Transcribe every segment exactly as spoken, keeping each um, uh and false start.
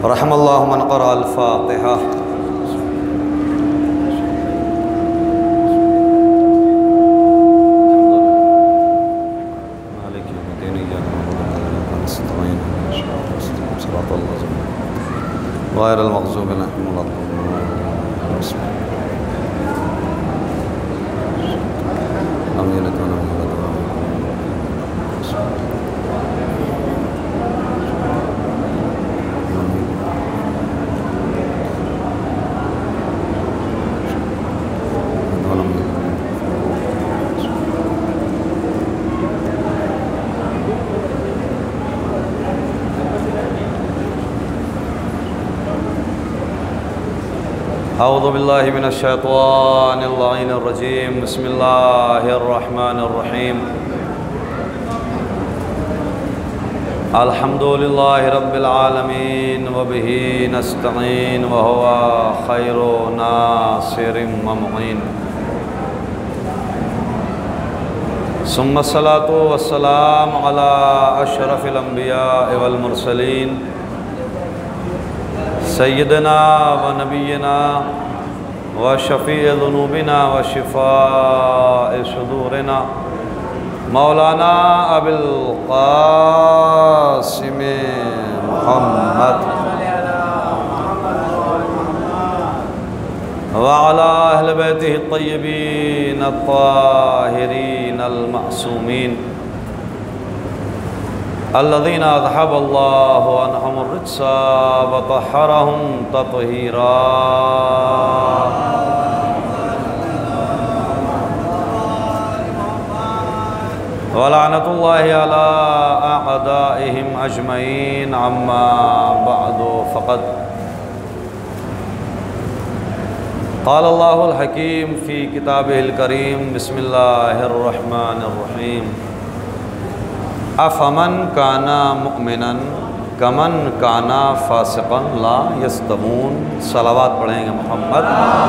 رحم اللہ من قرأ الفاتحہ۔ غیر المغضوب علیہم ولا الضالین۔ اعوذ باللہ من الشیطان اللعین الرجیم، بسم اللہ الرحمن الرحیم۔ الحمد للہ رب العالمین وبہ نستعین وہو خیر ناصر ومعین، ثم الصلاۃ والسلام علی اشرف الانبیاء والمرسلین سیدنا و نبینا و شفیع ذنوبنا و شفاء صدورنا مولانا ابی القاسم محمد وعلى اہل بیتہ الطیبین الطاہرین المعصومین الذین اذھب اللہ عنہم الرجس وطہرہم تطہیرا۔ ولعنۃ اللہ علی اعدائہم اجمعین، اما بعد فقد قال اللہ الحکیم فی کتابہ الکریم، بسم اللہ الرحمن الرحیم۔ افمن کانا مؤمنا کمن کانا فاسقا لا یستوون۔ صلوات پڑھیں گے محمد۔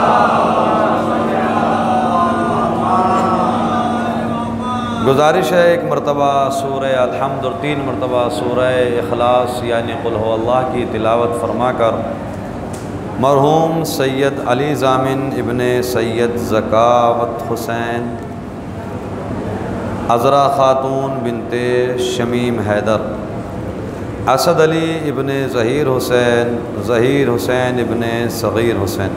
گزارش ہے ایک مرتبہ سورہ الحمد اور تین مرتبہ سورہ اخلاص یعنی قل هو اللہ کی تلاوت فرما کر مرحوم سید علی ضامن ابن سید زکاوت حسین عذرا خاتون بنت شمیم حیدر، اسد علی ابن ظہیر حسین، ظہیر حسین ابن صغیر حسین،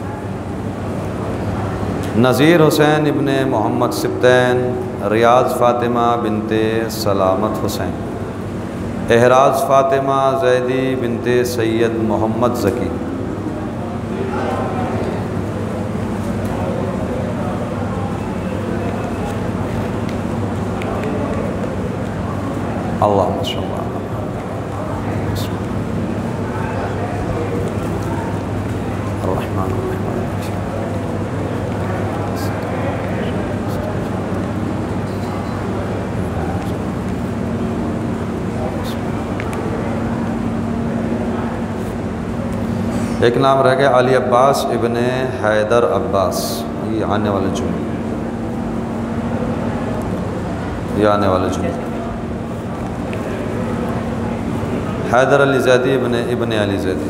نذیر حسین ابن محمد سبتین، ریاض فاطمہ بنت سلامت حسین، احراز فاطمہ زیدی بنت سید محمد زکی، اللہم صلی اللہ الرحمن الرحیم۔ ایک نام رہ گیا علی عباس ابن حیدر عباس، یہ آنے والے جملے یہ آنے والے جملے حیدر علی زیدی ابن ابن علی زیدی۔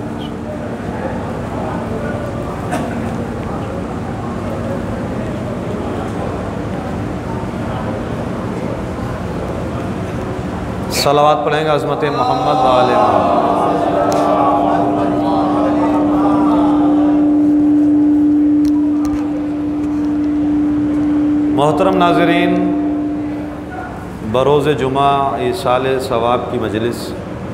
صلوات پڑھیں گے عظمت محمد و آل محمد۔ محترم ناظرین، بروز جمعہ ایصال ثواب کی مجلس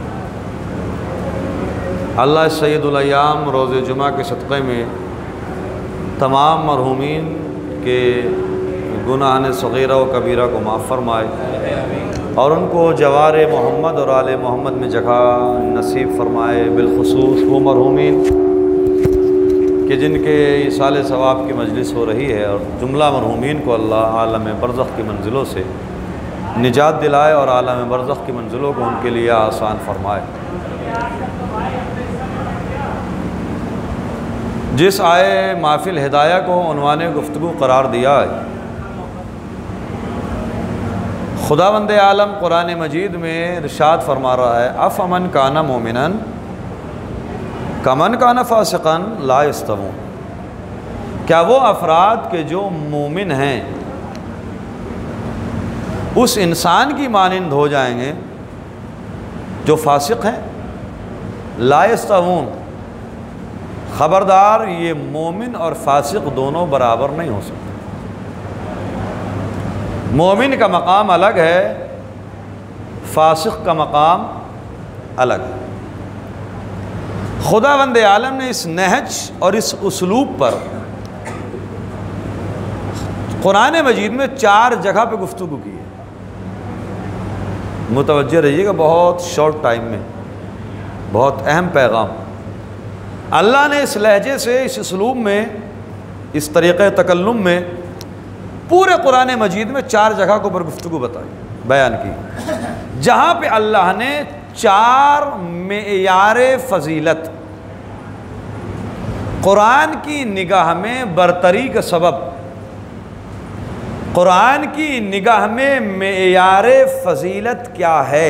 اللہ سید الایام روز جمعہ کے صدقے میں تمام مرحومین کے گناہان صغیرہ و کبیرہ کو معاف فرمائے اور ان کو جوار محمد اور آل محمد میں جگہ نصیب فرمائے، بالخصوص وہ مرحومین کہ جن کے ایصال ثواب کی مجلس ہو رہی ہے، اور جملہ مرحومین کو اللہ عالم برزخ کی منزلوں سے نجات دلائے اور عالم برزخ کی منزلوں کو ان کے لیے آسان فرمائے۔ جس آئے محفل ہدایہ کو عنوان گفتگو قرار دیا ہے، خداوند عالم قرآن مجید میں ارشاد فرما رہا ہے افمن کان مومنن کمن کان فاسقا لا یستوون، کیا وہ افراد کے جو مومن ہیں اس انسان کی مانند ہو جائیں گے جو فاسق ہیں؟ لا یستوون، خبردار یہ مومن اور فاسق دونوں برابر نہیں ہو سکتے۔ مومن کا مقام الگ ہے، فاسق کا مقام الگ ہے۔ خداوند عالم نے اس نہج اور اس اسلوب پر قرآن مجید میں چار جگہ پہ گفتگو کی ہے۔ متوجہ رہیے گا، بہت شارٹ ٹائم میں بہت اہم پیغام۔ اللہ نے اس لہجے سے، اس اسلوب میں، اس طریقۂ تکلم میں پورے قرآن مجید میں چار جگہ کو پر گفتگو بتائی، بیان کی، جہاں پہ اللہ نے چار معیار فضیلت، قرآن کی نگاہ میں برتری کا سبب، قرآن کی نگاہ میں معیار فضیلت کیا ہے،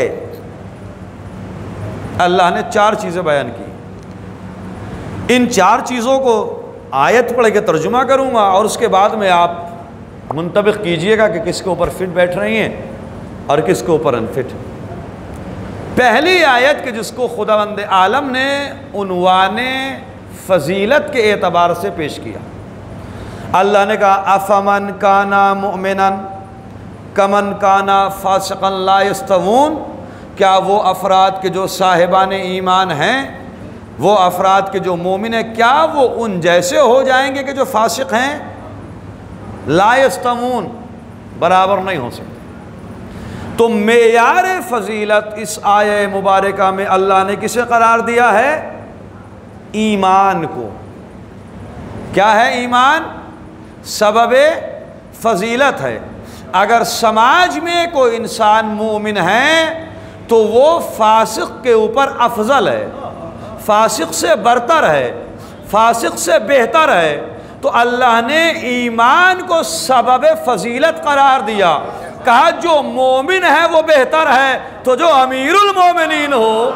اللہ نے چار چیزیں بیان کی۔ ان چار چیزوں کو آیت پڑھ کے ترجمہ کروں گا اور اس کے بعد میں آپ منطبق کیجئے گا کہ کس کے اوپر فٹ بیٹھ رہی ہیں اور کس کے اوپر انفٹ۔ پہلی آیت کہ جس کو خداوند عالم نے عنوان فضیلت کے اعتبار سے پیش کیا، اللہ نے کہا افمن کانا مؤمنا کمن کانا فاسقا لا یستوون، کیا وہ افراد کے جو صاحبان ایمان ہیں، وہ افراد کے جو مومن ہیں، کیا وہ ان جیسے ہو جائیں گے کہ جو فاسق ہیں؟ لا یستوون، برابر نہیں ہو سکتے۔ تو معیار فضیلت اس آیہ مبارکہ میں اللہ نے کسے قرار دیا ہے؟ ایمان کو۔ کیا ہے ایمان؟ سبب فضیلت ہے۔ اگر سماج میں کوئی انسان مومن ہے تو وہ فاسق کے اوپر افضل ہے، فاسق سے برتر ہے، فاسق سے بہتر ہے، تو اللہ نے ایمان کو سبب فضیلت قرار دیا، کہا جو مومن ہے وہ بہتر ہے، تو جو امیر المومنین ہو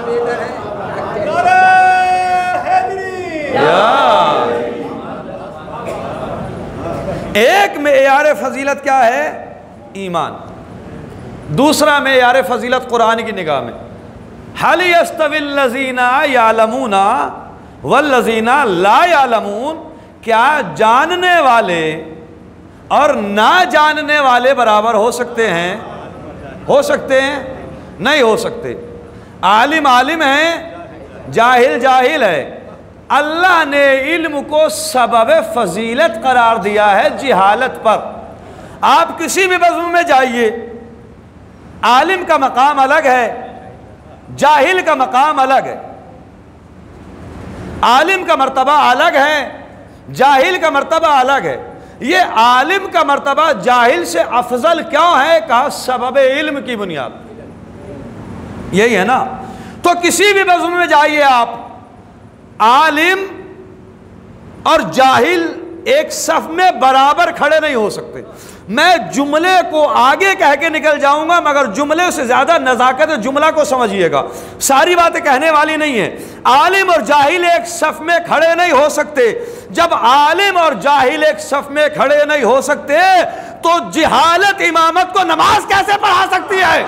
ایک معیار فضیلت کیا ہے؟ ایمان۔ دوسرا معیار فضیلت قرآن کی نگاہ میں هل يستوي الذين يعلمون والذين لا يعلمون، کیا جاننے والے اور نہ جاننے والے برابر ہو سکتے ہیں؟ ہو سکتے ہیں؟ نہیں ہو سکتے۔ عالم عالم ہے، جاہل جاہل ہے۔ اللہ نے علم کو سبب فضیلت قرار دیا ہے جہالت پر۔ آپ کسی بھی بزم میں جائیے، عالم کا مقام الگ ہے، جاہل کا مقام الگ ہے۔ عالم کا مرتبہ الگ ہے، جاہل کا مرتبہ الگ ہے۔ یہ عالم کا مرتبہ جاہل سے افضل کیوں ہے؟ کہا سبب علم کی بنیاد، یہی ہے نا۔ تو کسی بھی بزم میں جائیے آپ، عالم اور جاہل ایک صف میں برابر کھڑے نہیں ہو سکتے۔ میں جملے کو آگے کہہ کے نکل جاؤں گا، مگر جملے سے زیادہ نزاکت جملہ کو سمجھیے گا، ساری باتیں کہنے والی نہیں ہیں۔ عالم اور جاہل ایک صف میں کھڑے نہیں ہو سکتے۔ جب عالم اور جاہل ایک صف میں کھڑے نہیں ہو سکتے تو جہالت امامت کو نماز کیسے پڑھا سکتی ہے؟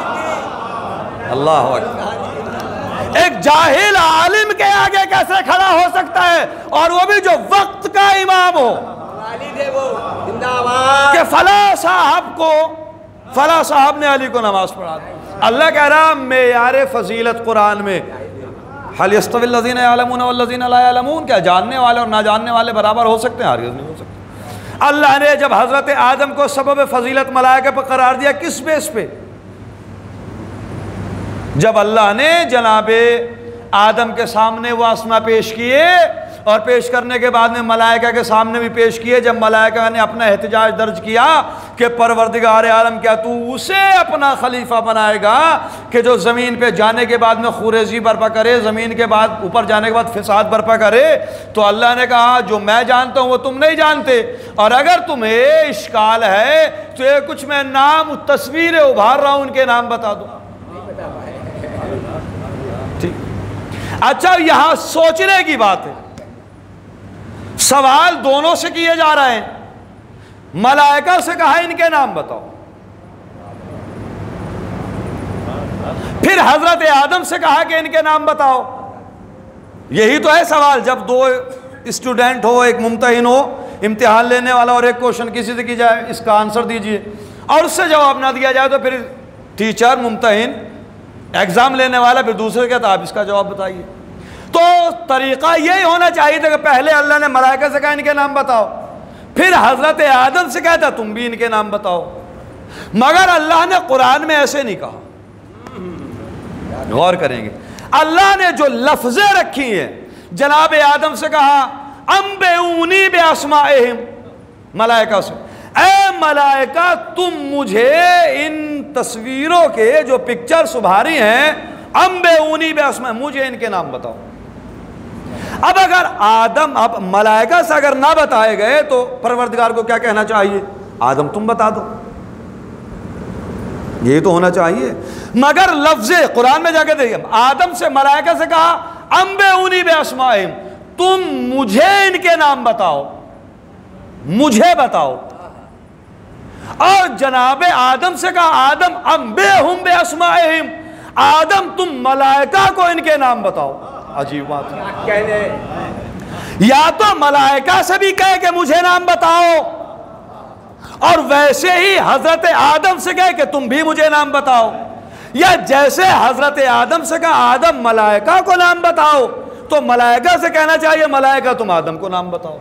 اللہ اکبر۔ ایک جاہل عالم کے آگے کیسے کھڑا ہو سکتا ہے، اور وہ بھی جو وقت کا امام ہو، کہ فلاں صاحب کو فلاں صاحب نے علی کو نماز پڑھا دی۔ اللہ کہہ رہا معیار فضیلت قرآن میں هل يستوي الذين يعلمون والذين لا يعلمون، کیا جاننے والے اور نہ جاننے والے برابر ہو سکتے ہیں؟ ہرگز نہیں ہو سکتے۔ اللہ نے جب حضرت آدم کو سبب فضیلت ملائکہ پر قرار دیا، کس بیس پہ؟ جب اللہ نے جناب آدم کے سامنے وہ اسما پیش کیے، اور پیش کرنے کے بعد میں ملائکہ کے سامنے بھی پیش کیے، جب ملائکہ نے اپنا احتجاج درج کیا کہ پروردگار عالم، کیا تو اسے اپنا خلیفہ بنائے گا کہ جو زمین پہ جانے کے بعد میں خورزی برپا کرے، زمین کے بعد اوپر جانے کے بعد فساد برپا کرے؟ تو اللہ نے کہا جو میں جانتا ہوں وہ تم نہیں جانتے، اور اگر تمہیں اشکال ہے تو یہ کچھ میں نام تصویریں ابھار رہا ہوں، ان کے نام بتا دو۔ ٹھیک۔ اچھا یہاں سوچنے کی بات ہے، سوال دونوں سے کیے جا رہے ہیں. ملائکہ سے کہا ان کے نام بتاؤ، پھر حضرت آدم سے کہا کہ ان کے نام بتاؤ. یہی تو ہے سوال. جب دو اسٹوڈنٹ ہو، ایک ممتحن ہو امتحان لینے والا، اور ایک کوشچن کسی سے کی جائے اس کا آنسر دیجئے اور اس سے جواب نہ دیا جائے، تو پھر ٹیچر ممتحن ایگزام لینے والا پھر دوسرے کہتا آپ اس کا جواب بتائیے. تو طریقہ یہی ہونا چاہیے تھا کہ پہلے اللہ نے ملائکہ سے کہا ان کے نام بتاؤ، پھر حضرت آدم سے کہتا تم بھی ان کے نام بتاؤ. مگر اللہ نے قرآن میں ایسے نہیں کہا. غور کریں گے اللہ نے جو لفظیں رکھی ہیں، جناب آدم سے کہا انبئونی باسمائہم، ملائکہ سے اے ملائکہ تم مجھے ان تصویروں کے جو پکچرز ابھاری ہیں، انبئونی باسمائہم، مجھے ان کے نام بتاؤ. اب اگر آدم اب ملائکہ سے اگر نہ بتائے گئے تو پروردگار کو کیا کہنا چاہیے؟ آدم تم بتا دو، یہی تو ہونا چاہیے. مگر لفظ قرآن میں جا کے دیکھیں، آدم سے ملائکہ سے کہا انبئونی باسمائہم، تم مجھے ان کے نام بتاؤ، مجھے بتاؤ. اور جناب آدم سے کہا آدم انبئہم باسمائہم، آدم تم ملائکہ کو ان کے نام بتاؤ. عجیب بات ہے. یا تو ملائکہ سے بھی کہے کہ مجھے نام بتاؤ، اور ویسے ہی حضرت آدم سے کہے کہ تم بھی مجھے نام بتاؤ، یا جیسے حضرت آدم سے کہا آدم ملائکہ کو نام بتاؤ تو ملائکہ سے کہنا چاہیے ملائکہ تم آدم کو نام بتاؤ.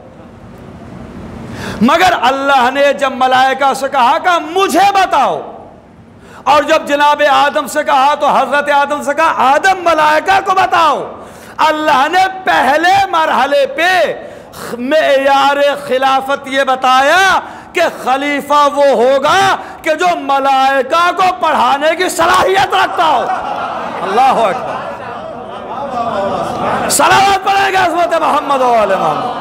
مگر اللہ نے جب ملائکہ سے کہا کہ مجھے بتاؤ، اور جب جناب آدم سے کہا تو حضرت آدم سے کہا آدم ملائکہ کو بتاؤ. اللہ نے پہلے مرحلے پہ معیار خلافت یہ بتایا کہ خلیفہ وہ ہوگا کہ جو ملائکہ کو پڑھانے کی صلاحیت رکھتا ہو. اللہ اکبر. صلوات پڑھیں گے عظمت محمد و آل محمد.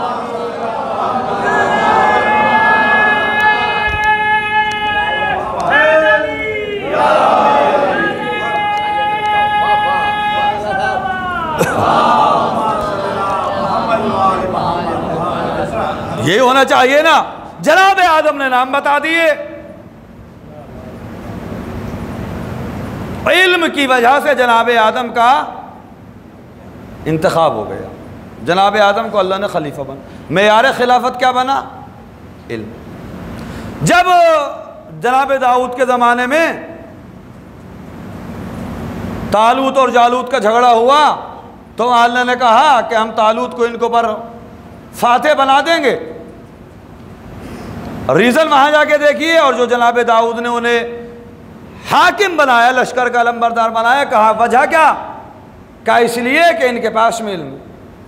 یہ ہونا چاہیے نا. جناب آدم نے نام بتا دیے. علم کی وجہ سے جناب آدم کا انتخاب ہو گیا. جناب آدم کو اللہ نے خلیفہ بنا. معیار خلافت کیا بنا؟ علم. جب جناب داؤد کے زمانے میں طالوت اور جالوت کا جھگڑا ہوا تو اللہ نے کہا کہ ہم طالوت کو ان کو پر فاتح بنا دیں گے. ریزن وہاں جا کے دیکھیے. اور جو جناب داؤد نے انہیں حاکم بنایا، لشکر کا علمبردار بنایا، کہا وجہ کیا؟ کہا اس لیے کہ ان کے پاس میں علم.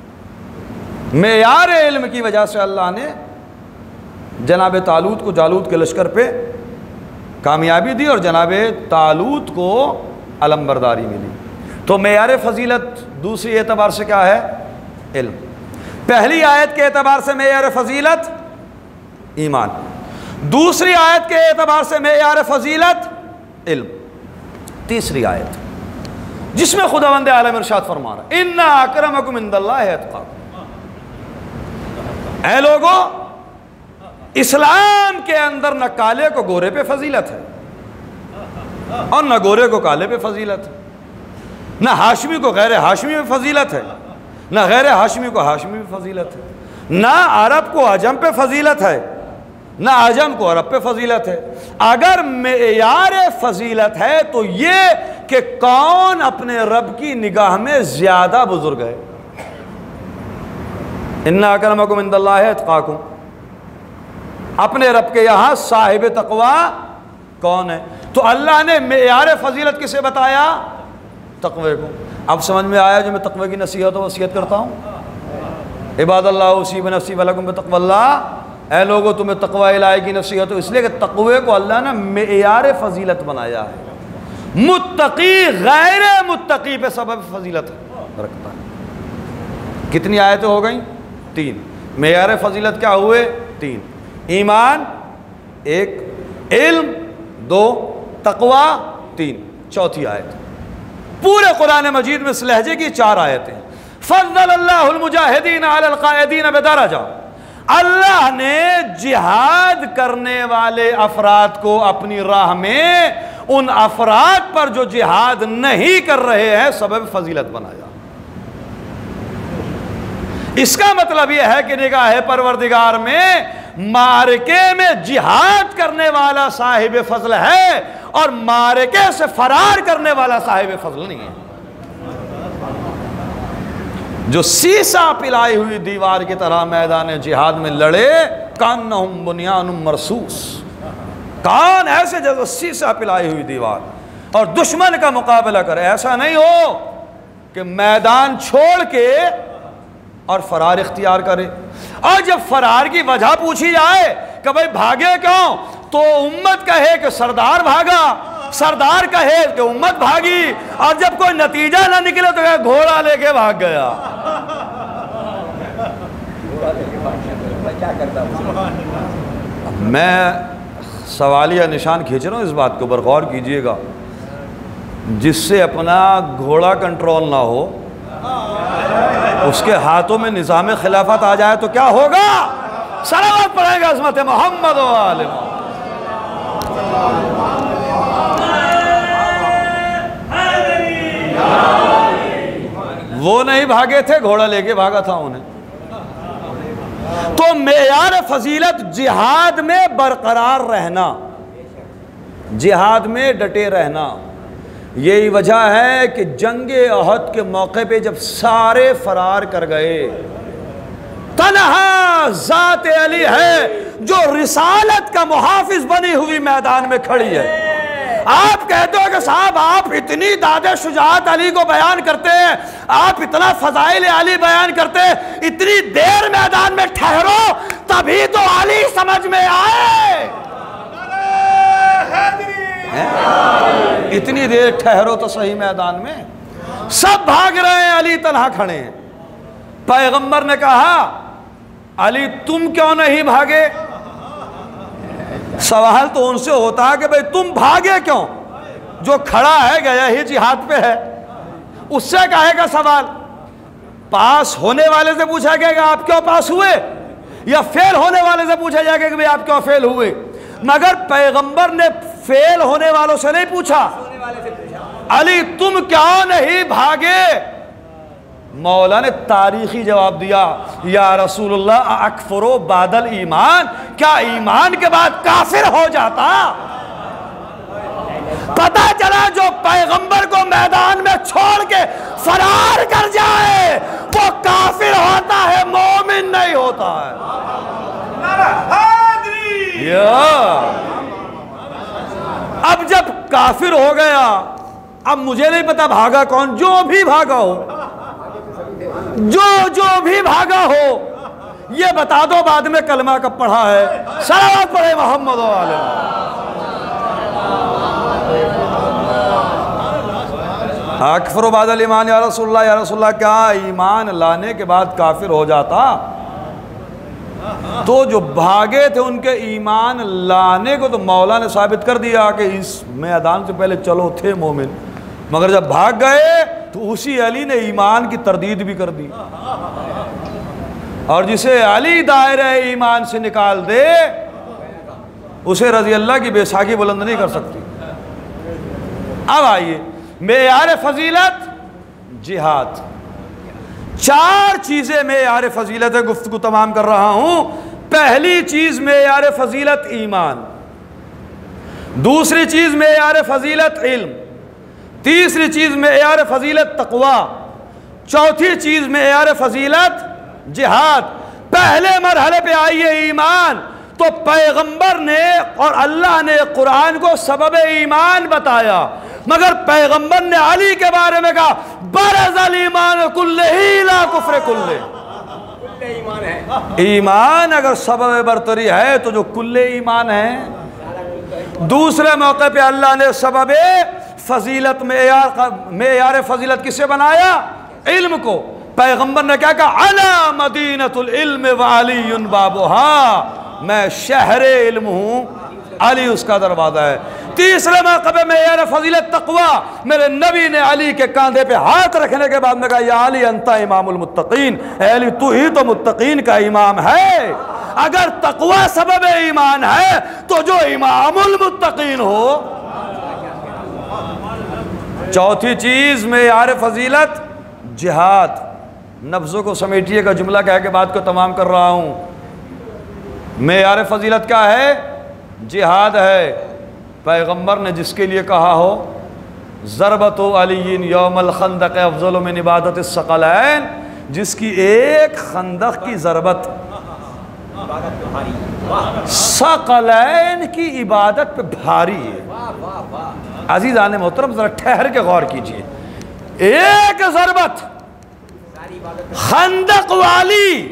معیار علم کی وجہ سے اللہ نے جناب طالوت کو جالوت کے لشکر پہ کامیابی دی اور جناب طالوت کو علمبرداری ملی. تو معیار فضیلت دوسری اعتبار سے کیا ہے؟ علم. پہلی آیت کے اعتبار سے معیار فضیلت ایمان، دوسری آیت کے اعتبار سے معیار فضیلت علم. تیسری آیت جس میں خداوند عالم ارشاد فرما رہا ہے اِنَّ أَكْرَمَكُمْ عِندَ اللَّهِ أَتْقَاكُمْ. اے لوگوں، اسلام کے اندر نہ کالے کو گورے پہ فضیلت ہے اور نہ گورے کو کالے پہ فضیلت ہے، نہ ہاشمی کو غیر ہاشمی پہ فضیلت ہے، نہ غیر ہاشمی کو ہاشمی پہ فضیلت ہے، نہ عرب کو عجم پہ فضیلت ہے، نہ عجم کو عرب پہ فضیلت ہے. اگر معیار فضیلت ہے تو یہ کہ کون اپنے رب کی نگاہ میں زیادہ بزرگ ہے. اِنَّ أَكْرَمَكُمْ عِندَ اللَّهِ أَتْقَاكُمْ. اپنے رب کے یہاں صاحب تقوی کون ہے؟ تو اللہ نے معیار فضیلت کسے بتایا؟ تقوی کو. اب سمجھ میں آیا جو میں تقوی کی نصیحت و وصیت کرتا ہوں؟ عباد اللہ اوصی بنفسی ولکم بتقوی اللہ. اے لوگوں تمہیں تقوی الہی کی نصیحت ہو، اس لیے کہ تقوی کو اللہ نے معیار فضیلت بنایا ہے. متقی غیر متقی پہ سبب فضیلت رکھتا ہے. کتنی آیتیں ہو گئیں؟ تین. معیار فضیلت کیا ہوئے؟ تین. ایمان ایک، علم دو، تقوی تین. چوتھی آیت. پورے قرآن مجید میں اس لہجے کی چار آیتیں. فضل اللہ المجاہدین علی القائدین بدرجہ، اللہ نے جہاد کرنے والے افراد کو اپنی راہ میں ان افراد پر جو جہاد نہیں کر رہے ہیں سبب فضیلت بنایا۔ اس کا مطلب یہ ہے کہ نگاہ پروردگار میں معرکے میں جہاد کرنے والا صاحب فضل ہے اور معرکے سے فرار کرنے والا صاحب فضل نہیں ہے۔ جو سیسا پلائی ہوئی دیوار کی طرح میدان جہاد میں لڑے، کانہم بنیان مرصوص، کان ایسے جیسے سیسا پلائی ہوئی دیوار، اور دشمن کا مقابلہ کرے۔ ایسا نہیں ہو کہ میدان چھوڑ کے اور فرار اختیار کرے۔ اور جب فرار کی وجہ پوچھی جائے کہ بھئی بھاگے کیوں، تو امت کہے کہ سردار بھاگا، سردار کہے کہ امت بھاگی، اور جب کوئی نتیجہ نہ نکلے تو کہے گھوڑا لے کے بھاگ گیا۔ میں سوالیہ نشان کھینچ رہا ہوں، اس بات کے اوپر غور کیجئے گا۔ جس سے اپنا گھوڑا کنٹرول نہ ہو، اس کے ہاتھوں میں نظام خلافت آ جائے تو کیا ہوگا؟ صلوات پڑھے گا عظمت محمد و آل محمد۔ وہ نہیں بھاگے تھے، گھوڑا لے کے بھاگا تھا انہیں۔ تو معیار فضیلت جہاد میں برقرار رہنا، جہاد میں ڈٹے رہنا۔ یہی وجہ ہے کہ جنگ احد کے موقع پہ جب سارے فرار کر گئے، تنہا ذات علی ہے جو رسالت کا محافظ بنی ہوئی میدان میں کھڑی ہے۔ آپ کہتے ہو کہ صاحب آپ اتنی داد شجاعت علی کو بیان کرتے ہیں، آپ اتنا فضائل علی بیان کرتے ہیں، اتنی دیر میدان میں ٹھہرو تبھی تو علی سمجھ میں آئے۔ اتنی دیر ٹھہرو تو صحیح میدان میں، سب بھاگ رہے ہیں، علی تنہا کھڑے ہیں۔ پیغمبر نے کہا علی تم کیوں نہیں بھاگے؟ سوال تو ان سے ہوتا ہے کہ بھئی تم بھاگے کیوں؟ جو کھڑا ہے گیا ہی جہاد پہ ہے، اس سے کہے گا سوال۔ پاس ہونے والے سے پوچھا گیا کہ آپ کیوں پاس ہوئے، یا فیل ہونے والے سے پوچھا جائے گا کہ بھئی آپ کیوں فیل ہوئے؟ مگر پیغمبر نے فیل ہونے والوں سے نہیں پوچھا، علی تم کیوں نہیں بھاگے؟ مولا نے تاریخی جواب دیا، یا رسول اللہ اکفرو بعد الایمان، کیا ایمان کے بعد کافر ہو جاتا؟ پتہ چلا جو پیغمبر کو میدان میں چھوڑ کے فرار کر جائے وہ کافر ہوتا ہے، مومن نہیں ہوتا ہے۔ اب جب کافر ہو گیا، اب مجھے نہیں پتا بھاگا کون، جو بھی بھاگا ہو، جو جو بھی بھاگا ہو، یہ بتا دو بعد میں کلمہ کب پڑھا ہے۔ صلوات پڑھے محمد و آل اکفر بعد الایمان، یا رسول اللہ یا رسول اللہ کیا ایمان لانے کے بعد کافر ہو جاتا؟ تو جو بھاگے تھے ان کے ایمان لانے کو تو مولا نے ثابت کر دیا کہ اس میدان سے پہلے چلو تھے مومن، مگر جب بھاگ گئے تو اسی علی نے ایمان کی تردید بھی کر دی، اور جسے علی دائرہ ایمان سے نکال دے اسے رضی اللہ کی بیساکھی بلند نہیں کر سکتی۔ اب آئیے معیار فضیلت جہاد، چار چیزیں معیار فضیلت گفتگو تمام کر رہا ہوں۔ پہلی چیز معیار فضیلت ایمان، دوسری چیز معیار فضیلت علم، تیسری چیز معیار فضیلت تقوی، چوتھی چیز معیار فضیلت جہاد۔ پہلے مرحلے پہ آئیے ایمان، تو پیغمبر نے اور اللہ نے قرآن کو سبب ایمان بتایا، مگر پیغمبر نے علی کے بارے میں کہا برز الایمان کلہ لا کفر کلہ۔ ایمان اگر سبب برتری ہے تو جو کل ایمان ہے۔ دوسرے موقع پہ اللہ نے سبب فضیلت معیار فضیلت کسے بنایا؟ علم کو۔ پیغمبر نے کیا کہا انا مدینۃ العلم وعلی بابھا، میں شہر علم ہوں علی اس کا دروازہ ہے۔ تیسرے موقع میں یار فضیلت تقوی، میرے نبی نے علی کے کاندھے پہ ہاتھ رکھنے کے بعد میں کہا یا علی انت امام المتقین، اے علی تو ہی تو متقین کا امام ہے۔ اگر تقوی سبب ایمان ہے تو جو امام المتقین ہو۔ چوتھی چیز معیار فضیلت جہاد۔ نفسوں کو سمیٹیے کا جملہ کہہ کے بات کو تمام کر رہا ہوں۔ معیار فضیلت کیا ہے؟ جہاد ہے۔ پیغمبر نے جس کے لیے کہا ہو ضربت علی یوم الخندق افضل من عبادت الثقلین، جس کی ایک خندق کی ضربت ثقلین کی عبادت پہ بھاری ہے۔ عزیزان محترم ذرا ٹھہر کے غور کیجئے، ایک ضربت خندق والی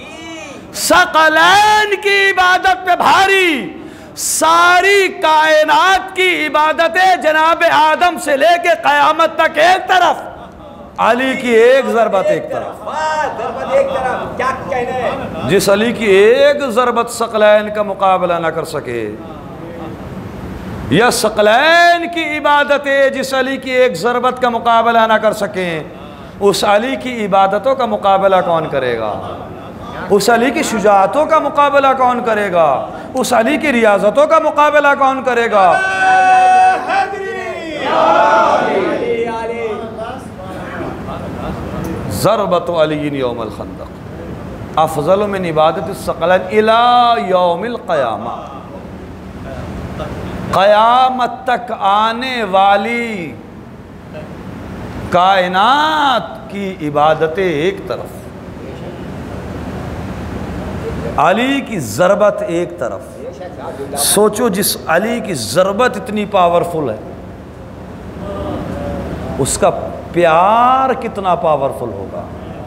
ثقلین کی عبادت پہ بھاری، ساری کائنات کی عبادتیں جناب آدم سے لے کے قیامت تک ایک طرف، علی کی ایک ضربت ایک طرف۔ جس علی کی ایک ضربت ثقلین کا مقابلہ نہ کر سکے، یا ثقلین کی عبادتیں جس علی کی ایک ضربت کا مقابلہ نہ کر سکیں، اس علی کی عبادتوں کا مقابلہ کون کرے گا؟ اس علی کی شجاعتوں کا مقابلہ کون کرے گا؟ اس علی کی ریاضتوں کا مقابلہ کون کرے گا؟ ضربت علی یوم الخندق افضل من عبادت الثقلین الی یوم القیامہ۔ قیامت تک آنے والی کائنات کی عبادتیں ایک طرف، علی کی ضربت ایک طرف۔ سوچو جس علی کی ضربت اتنی پاورفل ہے، اس کا پیار کتنا پاورفل ہوگا۔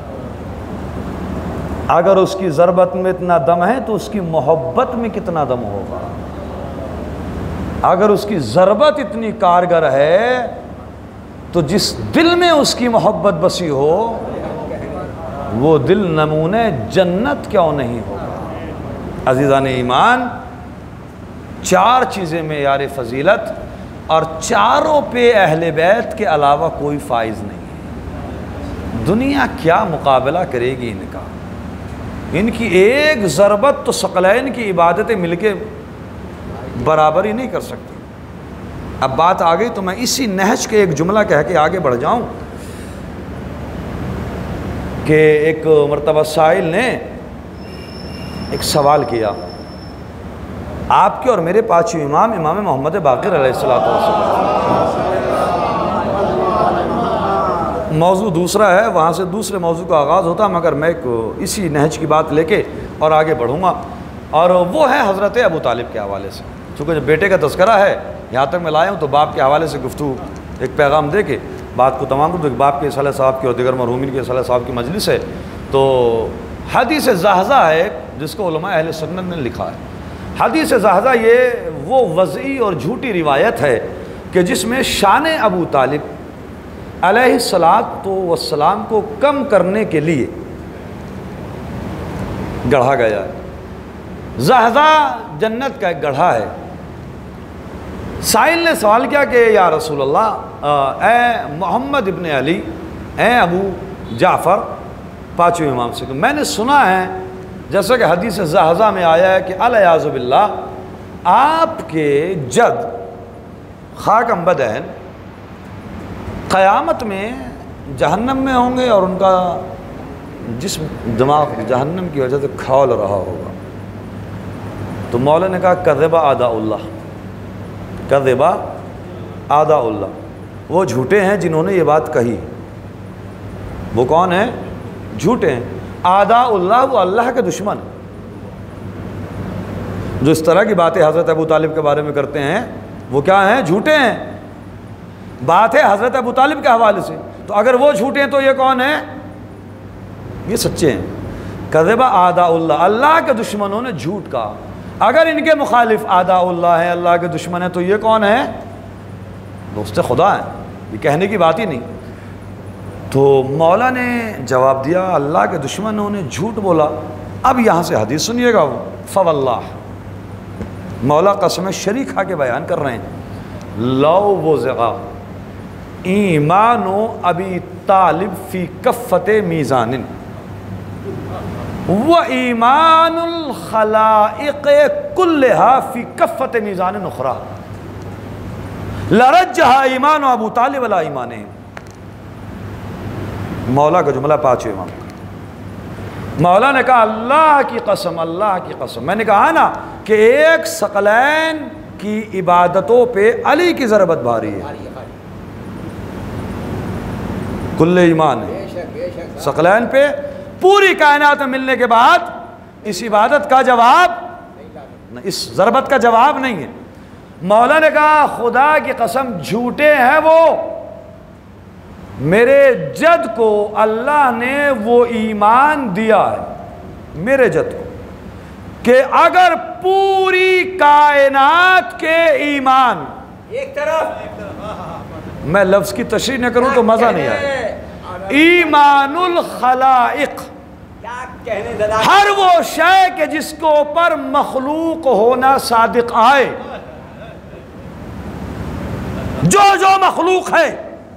اگر اس کی ضربت میں اتنا دم ہے تو اس کی محبت میں کتنا دم ہوگا۔ اگر اس کی ضربت اتنی کارگر ہے تو جس دل میں اس کی محبت بسی ہو وہ دل نمونہ جنت کیوں نہیں ہوگا۔ عزیزان ایمان، چار چیزیں معیار فضیلت، اور چاروں پہ اہل بیت کے علاوہ کوئی فائز نہیں ہے۔ دنیا کیا مقابلہ کرے گی ان کا؟ ان کی ایک ضربت تو ثقلین کی عبادتیں مل کے برابر ہی نہیں کر سکتی۔ اب بات آ گئی تو میں اسی نہج کے ایک جملہ کہہ کے آگے بڑھ جاؤں کہ ایک مرتبہ سائل نے ایک سوال کیا، آپ کے اور میرے پانچویں امام امام محمد باقر علیہ الصلوۃ والسلام، موضوع دوسرا ہے، وہاں سے دوسرے موضوع کا آغاز ہوتا، مگر میں ایک اسی نہج کی بات لے کے اور آگے بڑھوں گا، اور وہ ہے حضرت ابو طالب کے حوالے سے۔ چونکہ جب بیٹے کا تذکرہ ہے یہاں تک میں لایا ہوں تو باپ کے حوالے سے گفتگو ایک پیغام دے کے بات کو تمام کروں۔ باپ کے صالح صاحب کی اور دیگر مرحومین کے صالح صاحب کی مجلس ہے، تو حدیث زہزہ ہے جس کو علماء اہل سنت نے لکھا ہے۔ حدیث زہزہ یہ وہ وضعی اور جھوٹی روایت ہے کہ جس میں شان ابو طالب علیہ الصلاۃ والسلام کو کم کرنے کے لیے گڑھا گیا ہے۔ زہزہ جنت کا ایک گڑھا ہے۔ سائل نے سوال کیا کہ یا رسول اللہ، اے محمد ابن علی، اے ابو جعفر، پانچویں امام سے، میں نے سنا ہے جیسا کہ حدیث زہزہ میں آیا ہے کہ الیاذ باللہ آپ کے جد خاکم بدین قیامت میں جہنم میں ہوں گے اور ان کا جسم دماغ جہنم کی وجہ سے کھول رہا ہوگا۔ تو مولا نے کہا کذبا اعداء اللہ، کذبا اعداء اللہ، وہ جھوٹے ہیں جنہوں نے یہ بات کہی۔ وہ کون ہیں؟ جھوٹے ہیں۔ اعداء اللہ وہ اللہ کے دشمن، جو اس طرح کی باتیں حضرت ابو طالب کے بارے میں کرتے ہیں وہ کیا ہیں؟ جھوٹے ہیں۔ بات ہے حضرت ابو طالب کے حوالے سے، تو اگر وہ جھوٹے ہیں تو یہ کون ہیں؟ یہ سچے ہیں۔ کذبا اعداء اللہ، اللہ کے دشمنوں نے جھوٹ کہا۔ اگر ان کے مخالف اعداء اللہ ہیں، اللہ کے دشمن ہیں، تو یہ کون ہیں؟ دوست خدا ہیں، یہ کہنے کی بات ہی نہیں۔ تو مولا نے جواب دیا اللہ کے دشمنوں نے جھوٹ بولا۔ اب یہاں سے حدیث سنیے گا، وہ فواللہ، مولا قسم شریک کھا کے بیان کر رہے ہیں، لو وضع ایمان ابی طالب فی کفت میزان و ایمان الخلائق کلہا فی کفت میزان اخری لرجح ایمان ابو طالب علی ایمانہ۔ مولا کا جملہ پانچویں امام کا، مولا نے کہا اللہ کی قسم، اللہ کی قسم، میں نے کہا نا کہ ایک ثقلین کی عبادتوں پہ علی کی ضربت بھاری ہے، کل ایمان ہے ثقلین پہ، پوری کائنات میں ملنے کے بعد اس عبادت کا جواب، اس ضربت کا جواب نہیں ہے۔ مولا نے کہا خدا کی قسم جھوٹے ہیں وہ، میرے جد کو اللہ نے وہ ایمان دیا ہے، میرے جد کو، کہ اگر پوری کائنات کے ایمان ایک طرف، میں لفظ کی تشریح نہ کروں تو مزہ نہیں آئے، ایمان الخلائق، ہر وہ شے کہ جس کو اوپر مخلوق ہونا صادق آئے، جو جو مخلوق ہے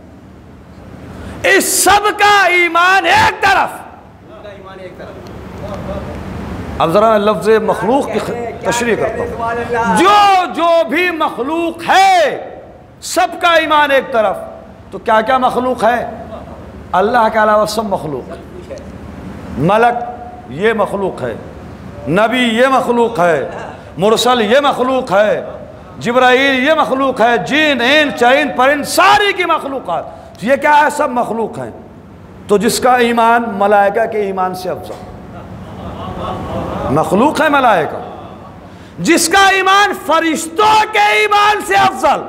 اس سب کا ایمان ایک طرف۔ اب ذرا میں لفظ مخلوق کی تشریح کرتا ہوں، جو جو بھی مخلوق ہے سب کا ایمان ایک طرف۔ تو کیا کیا مخلوق ہے؟ اللہ کے علاوہ سب مخلوق ہے، ملک یہ مخلوق ہے، نبی یہ مخلوق ہے، مرسل یہ مخلوق ہے، جبرائیل یہ مخلوق ہے، جن ان چرند پرند ساری کی مخلوقات، یہ کیا ہے؟ سب مخلوق ہیں۔ تو جس کا ایمان ملائکہ کے ایمان سے افضل، مخلوق ہے ملائکہ، جس کا ایمان فرشتوں کے ایمان سے افضل،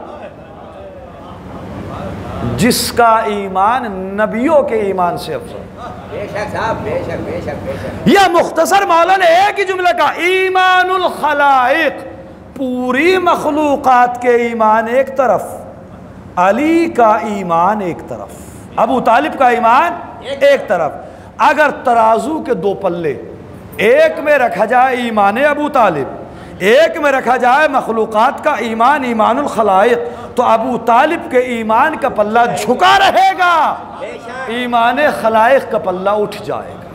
جس کا ایمان نبیوں کے ایمان سے افضل۔ بے شک صاحب، بے شک بے شک بے شک۔ یہ مختصر مولا نے ایک ہی جملہ کا، ایمان الخلائق، پوری مخلوقات کے ایمان ایک طرف، علی کا ایمان ایک طرف، ابو طالب کا ایمان ایک طرف۔ اگر ترازو کے دو پلے، ایک میں رکھا جائے ایمان ابو طالب، ایک میں رکھا جائے مخلوقات کا ایمان، ایمان الخلائق، تو ابو طالب کے ایمان کا پلہ جھکا رہے گا، ایمان خلائق کا پلہ اٹھ جائے گا۔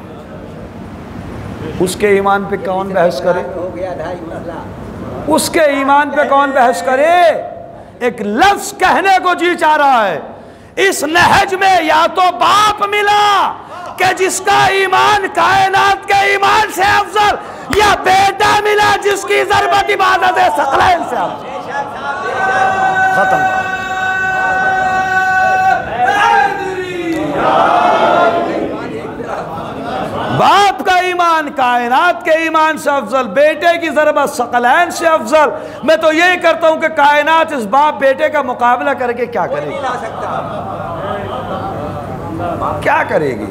اس کے ایمان پہ کون بحث کرے؟ اس کے ایمان پہ کون بحث کرے؟ ایک لفظ کہنے کو جی چاہ رہا ہے، اس نہج میں یا تو باپ ملا کہ جس کا ایمان کائنات کے ایمان سے افضل، یا بیٹا ملا جس کی ضربت عبادت ثقلین سے افضل۔ ختم۔ باپ کا ایمان کائنات کے ایمان سے افضل، بیٹے کی ضربت ثقلین سے افضل۔ میں تو یہی کرتا ہوں کہ کائنات اس باپ بیٹے کا مقابلہ کر کے کیا کرے گی؟ کیا کرے گی؟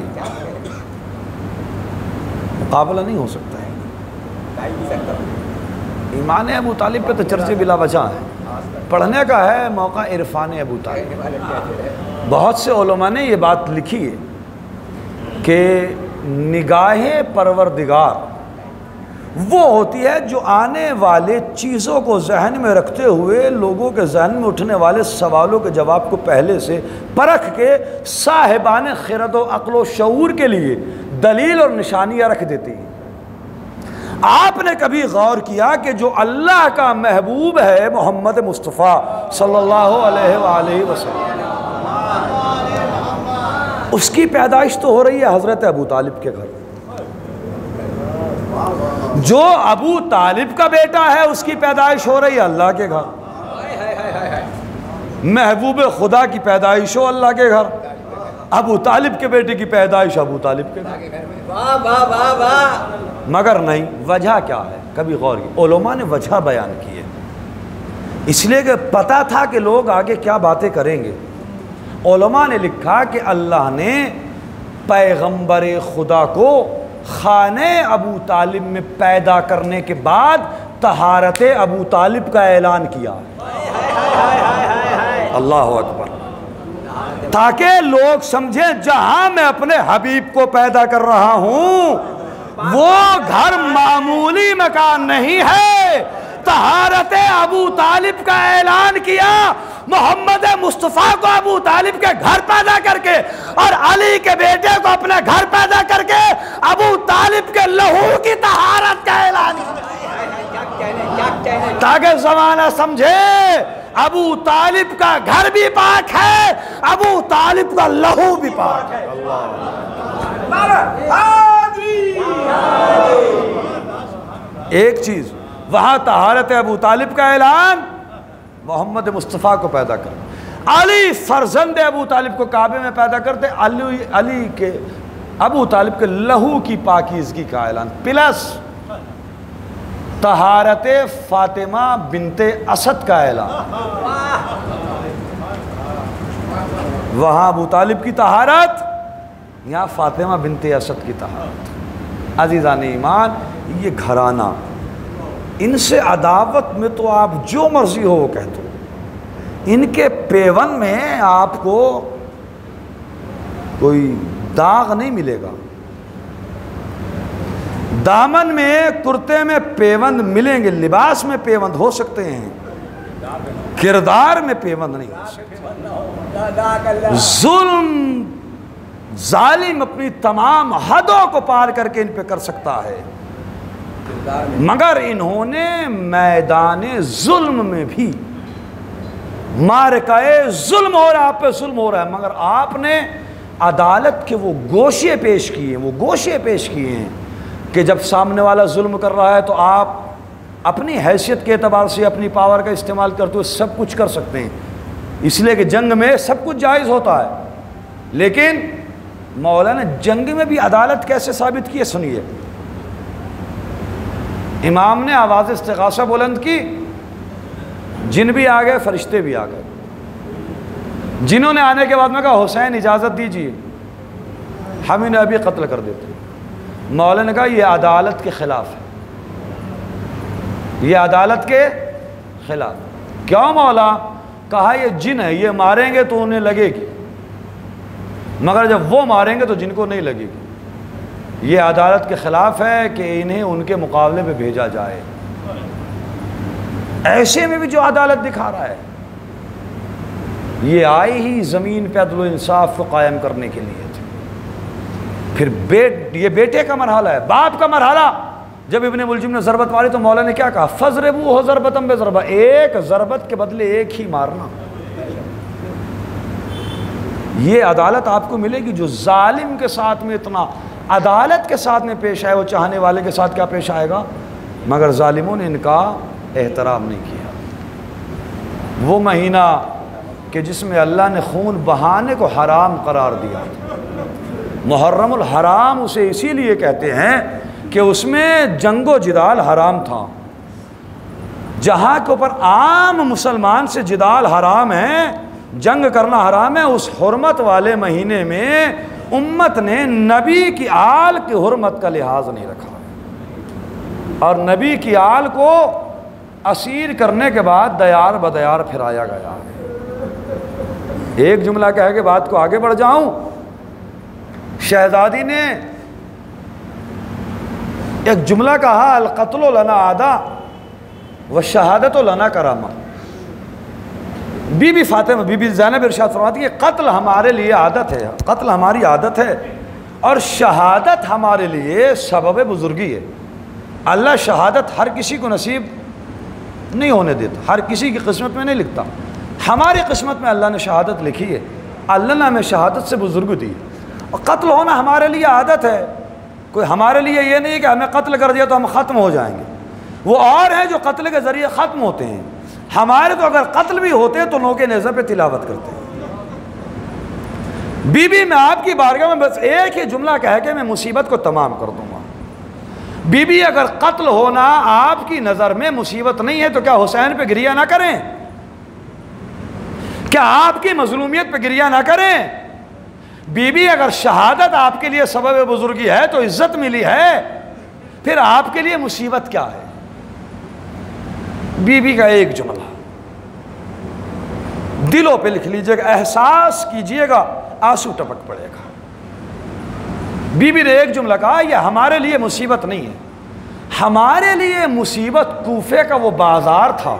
مقابلہ نہیں ہو سکتا ہے۔ ایمان ابو طالب پہ تو چرچے بلا وجہ ہے، پڑھنے کا ہے موقع عرفان ابو طالب۔ بہت سے علماء نے یہ بات لکھی ہے کہ نگاہ پروردگار وہ ہوتی ہے جو آنے والے چیزوں کو ذہن میں رکھتے ہوئے لوگوں کے ذہن میں اٹھنے والے سوالوں کے جواب کو پہلے سے پرکھ کے صاحبان خرد و عقل و شعور کے لیے دلیل اور نشانیاں رکھ دیتی ہیں۔ آپ نے کبھی غور کیا کہ جو اللہ کا محبوب ہے محمد مصطفیٰ صلی اللہ علیہ وآلہ وسلم، اس کی پیدائش تو ہو رہی ہے حضرت ابو طالب کے گھر۔ جو ابو طالب کا بیٹا ہے اس کی پیدائش ہو رہی ہے اللہ کے گھر۔ محبوب خدا کی پیدائش ہو اللہ کے گھر، ابو طالب کے بیٹے کی پیدائش ابو طالب کے گھر۔ مگر نہیں، وجہ کیا ہے؟ کبھی غور کی علماء نے وجہ بیان کی ہے، اس لیے کہ پتہ تھا کہ لوگ آگے کیا باتیں کریں گے۔ علماء نے لکھا کہ اللہ نے پیغمبر خدا کو خانہ ابو طالب میں پیدا کرنے کے بعد طہارت ابو طالب کا اعلان کیا۔ اللہ اکبر، تاکہ لوگ سمجھیں جہاں میں اپنے حبیب کو پیدا کر رہا ہوں وہ گھر معمولی مکان نہیں ہے، طہارت ابو طالب کا اعلان کیا، محمد مصطفیٰ کو ابو طالب کے گھر پیدا کر کے اور علی کے بیٹے کو اپنے گھر پیدا کر کے ابو طالب کے لہو کی طہارت کا اعلان کیا، تاکہ زمانہ سمجھے ابو طالب کا گھر بھی پاک ہے، ابو طالب کا لہو بھی پاک ہے۔ ایک چیز وہاں طہارت ابو طالب کا اعلان، محمد مصطفیٰ کو پیدا کر، علی فرزند ابو طالب کو کعبے میں پیدا کرتے، علی علی کے ابو طالب کے لہو کی پاکیزگی کا اعلان، پلس طہارت فاطمہ بنت اسد کا اعلان۔ وہاں ابو طالب کی طہارت، یہاں فاطمہ بنت اسد کی طہارت۔ عزیزان ایمان، یہ گھرانہ، ان سے عداوت میں تو آپ جو مرضی ہو وہ کہہ دو، ان کے پیون میں آپ کو کوئی داغ نہیں ملے گا۔ دامن میں، کرتے میں پیوند ملیں گے، لباس میں پیوند ہو سکتے ہیں، کردار میں پیوند نہیں ہو سکتے۔ ظلم ظالم اپنی تمام حدوں کو پار کر کے ان پہ کر سکتا ہے، مگر انہوں نے میدان ظلم میں بھی، مارکہ ظلم ہو رہا ہے، آپ پہ ظلم ہو رہا ہے، مگر آپ نے عدالت کے وہ گوشے پیش کیے وہ گوشے پیش کیے ہیں کہ جب سامنے والا ظلم کر رہا ہے تو آپ اپنی حیثیت کے اعتبار سے اپنی پاور کا استعمال کرتے ہوئے سب کچھ کر سکتے ہیں، اس لیے کہ جنگ میں سب کچھ جائز ہوتا ہے۔ لیکن مولا نے جنگ میں بھی عدالت کیسے ثابت کی ہے، سنیے۔ امام نے آواز استغاثہ بلند کی، جن بھی آ گئے، فرشتے بھی آ گئے۔ جنہوں نے آنے کے بعد میں کہا حسین اجازت دیجیے، ہم انہیں ابھی قتل کر دیتے۔ مولا نے کہا یہ عدالت کے خلاف ہے، یہ عدالت کے خلاف۔ کیوں مولا؟ کہا یہ جن ہے، یہ ماریں گے تو انہیں لگے گی، مگر جب وہ ماریں گے تو جن کو نہیں لگے گی۔ یہ عدالت کے خلاف ہے کہ انہیں ان کے مقابلے پہ بھیجا جائے۔ ایسے میں بھی جو عدالت دکھا رہا ہے، یہ آئی ہی زمین پہ عدل و انصاف کو قائم کرنے کے لیے تھے۔ پھر بیٹ یہ بیٹے کا مرحلہ ہے، باپ کا مرحلہ۔ جب ابن ملجم نے ضربت ماری تو مولا نے کیا کہا؟ فَضْرِبُوهُ ضَرْبَةً بِضَرْبَةٍ، ایک ضربت کے بدلے ایک ہی مارنا۔ یہ عدالت آپ کو ملے گی جو ظالم کے ساتھ میں اتنا عدالت کے ساتھ میں پیش آئے، وہ چاہنے والے کے ساتھ کیا پیش آئے گا؟ مگر ظالموں نے ان کا احترام نہیں کیا۔ وہ مہینہ کہ جس میں اللہ نے خون بہانے کو حرام قرار دیا، محرم الحرام اسے اسی لیے کہتے ہیں کہ اس میں جنگ و جدال حرام تھا۔ جہاں کے اوپر عام مسلمان سے جدال حرام ہے، جنگ کرنا حرام ہے، اس حرمت والے مہینے میں امت نے نبی کی آل کی حرمت کا لحاظ نہیں رکھا، اور نبی کی آل کو اسیر کرنے کے بعد دیار بدیار پھرایا گیا ہے۔ ایک جملہ کہہ کے بات کو آگے بڑھ جاؤں، شہزادی نے ایک جملہ کہا، القتل لنا عادہ والشہادت لنا کرامہ۔ بی بی فاطمہ بی بی زینب ارشاد فرماتی ہے قتل ہمارے لیے عادت ہے، قتل ہماری عادت ہے، اور شہادت ہمارے لیے سبب بزرگی ہے۔ اللہ شہادت ہر کسی کو نصیب نہیں ہونے دیتا، ہر کسی کی قسمت میں نہیں لکھتا۔ ہماری قسمت میں اللہ نے شہادت لکھی ہے، اللہ نے ہمیں شہادت سے بزرگ دی، اور قتل ہونا ہمارے لیے عادت ہے۔ کوئی ہمارے لیے یہ نہیں کہ ہمیں قتل کر دیا تو ہم ختم ہو جائیں گے، وہ اور ہیں جو قتل کے ذریعے ختم ہوتے ہیں۔ ہمارے تو اگر قتل بھی ہوتے ہیں تو لوگوں کے نیزہ پہ تلاوت کرتے ہیں۔ بی بی میں آپ کی بارگاہ میں بس ایک ہی جملہ کہہ کے میں مصیبت کو تمام کر دوں گا۔ بی بی اگر قتل ہونا آپ کی نظر میں مصیبت نہیں ہے تو کیا حسین پہ گریہ نہ کریں؟ کیا آپ کی مظلومیت پہ گریہ نہ کریں؟ بی بی اگر شہادت آپ کے لیے سبب بزرگی ہے تو عزت ملی ہے، پھر آپ کے لیے مصیبت کیا ہے؟ بی بی کا ایک جملہ دلوں پہ لکھ لیجئے گا، احساس کیجئے گا، آنسو ٹپک پڑے گا۔ بی بی نے ایک جملہ کہا، یہ ہمارے لیے مصیبت نہیں ہے، ہمارے لیے مصیبت کوفے کا وہ بازار تھا،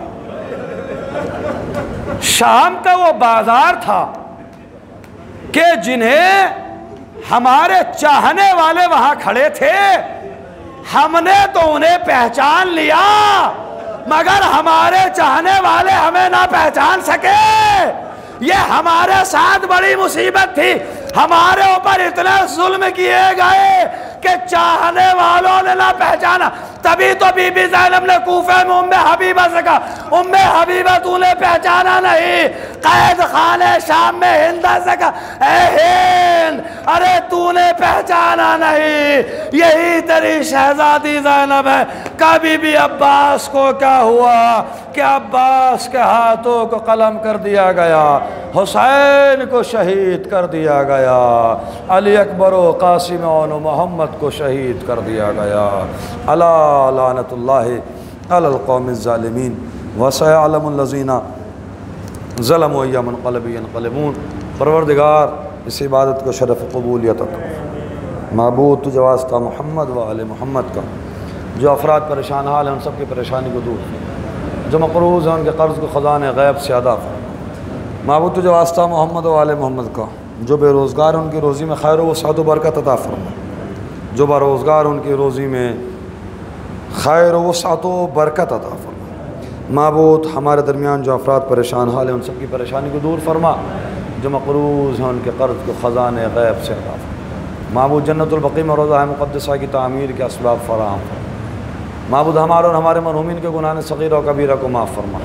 شام کا وہ بازار تھا کہ جنہیں ہمارے چاہنے والے وہاں کھڑے تھے، ہم نے تو انہیں پہچان لیا مگر ہمارے چاہنے والے ہمیں نہ پہچان سکے۔ یہ ہمارے ساتھ بڑی مصیبت تھی، ہمارے اوپر اتنے ظلم کیے گئے کہ چاہنے والوں نے نہ پہچانا۔ تبھی تو بی بی زینب نے کوفے میں ام حبیبہ سے کہا، ام حبیبہ تو نے پہچانا نہیں۔ قید خانے شام میں ہندہ سے کہا، اے ہند ارے تو نے پہچانا نہیں، یہی تیری شہزادی زینب ہے۔ کبھی بھی عباس کو کیا ہوا کہ عباس کے ہاتھوں کو قلم کر دیا گیا، حسین کو شہید کر دیا گیا، علی اکبر و قاسم و محمد کو شہید کر دیا گیا۔ اللہ لعنت اللہ علی القوم الظالمین وسیعلم الذین ظلموا ای منقلب ینقلبون۔ پروردگار اس عبادت کو شرف قبولیت عطا فرما۔ معبود تجھے واسطہ محمد و آل محمد کا، جو افراد پریشان حال ہیں ان سب کی پریشانی کو دور فرما، جو مقروض ہیں ان کے قرض کو خزانہ غیب سے ادا فرما۔ معبود تجھے واسطہ محمد و آل محمد کا، جو بے روزگار ان کی روزی میں خیر و وسعت و برکت عطا فرما، جو با روزگار ان کی روزی میں خیر و وسعت و برکت عطا فرما۔ معبود ہمارے درمیان جو افراد پریشان حال ہیں ان سب کی پریشانی کو دور فرما، جو مقروض ہیں ان کے قرض کو خزانہ غیب سے عطا فرما۔ معبود جنت البقیع میں روضہ مقدسہ کی تعمیر کے اسباب فراہم فرما۔ معبود ہمارے اور ہمارے مرحومین کے گناہ صغیرہ و کبیرہ کو معاف فرما۔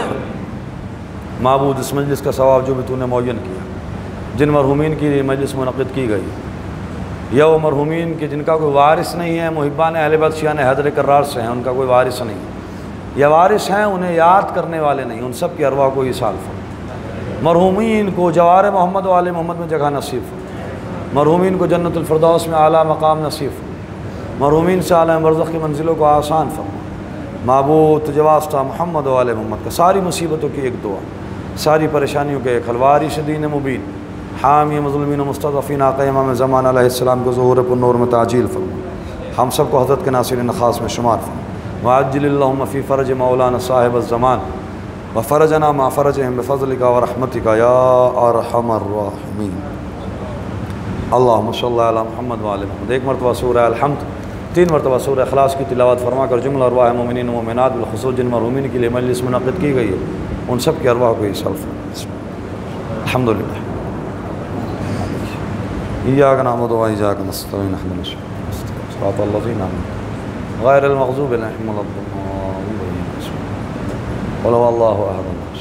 معبود اس مجلس کا ثواب جو بھی تو نے معین کیا، جن مرحومین کی مجلس منعقد کی گئی، یا وہ مرحومین کے جن کا کوئی وارث نہیں ہے، محبان اہل بیت شیعہ حیدر کرار سے ہیں، ان کا کوئی وارث نہیں، یا وارث ہیں انہیں یاد کرنے والے نہیں، ان سب کی ارواح کو ایصال فرما۔ مرحومین کو جوار محمد و آل محمد میں جگہ نصیب فرما، مرحومین کو جنت الفردوس میں اعلیٰ مقام نصیب فرما، مرحومین سے عالم برزخ کی منزلوں کو آسان فرما۔ معبود تجھے واسطہ محمد و آل محمد کا، ساری مصیبتوں کی ایک دعا، ساری پریشانیوں کے ایک حل، وارث دین مبین، حامی مظلومین و مستضعفین آقا امام زمان علیہ السلام کو ظہور پر نور میں تعجیل فرما، ہم سب کو حضرت کے ناصرین خاص میں شمار فرما۔ وعجل اللہم فی فرج مولانا صاحب الزمان وفرجنا ما فرجہم بفضلک ورحمتک یا ارحم الراحمین۔ اللہم صلی علی محمد و آل محمد۔ ایک مرتبہ سورہ الحمد، تین مرتبہ سورہ اخلاص کی تلاوت فرما کر جملہ ارواح مومنین و مومنات بالخصوص جن مرحومین کے لیے مجلس منعقد کی گئی ہے ان سب کی ارواح کو ایصال فرما۔ الحمدللہ۔ ایاک نعبد و ایاک نستعین اهدنا الصراط الذین انعمت غیر المغضوب علیہم ولا الضالین۔ قل هو اللہ احد